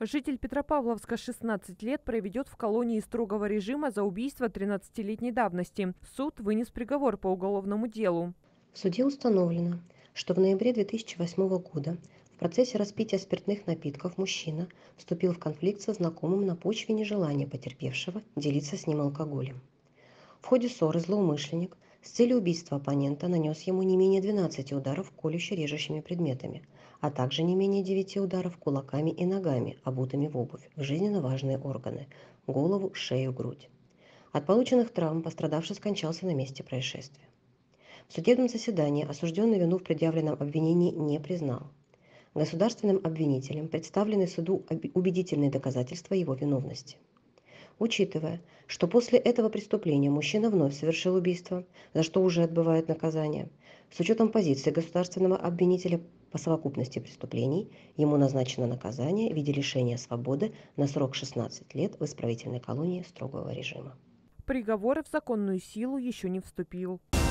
Житель Петропавловска 16 лет проведет в колонии строгого режима за убийство 13-летней давности. Суд вынес приговор по уголовному делу. В суде установлено, что в ноябре 2008 года в процессе распития спиртных напитков мужчина вступил в конфликт со знакомым на почве нежелания потерпевшего делиться с ним алкоголем. В ходе ссоры злоумышленник с целью убийства оппонента нанес ему не менее 12 ударов колюще-режущими предметами, а также не менее 9 ударов кулаками и ногами, обутыми в обувь, в жизненно важные органы – голову, шею, грудь. От полученных травм пострадавший скончался на месте происшествия. В судебном заседании осужденный вину в предъявленном обвинении не признал. Государственным обвинителем представлены суду убедительные доказательства его виновности. Учитывая, что после этого преступления мужчина вновь совершил убийство, за что уже отбывает наказание, с учетом позиции государственного обвинителя по совокупности преступлений, ему назначено наказание в виде лишения свободы на срок 16 лет в исправительной колонии строгого режима. Приговор в законную силу еще не вступил.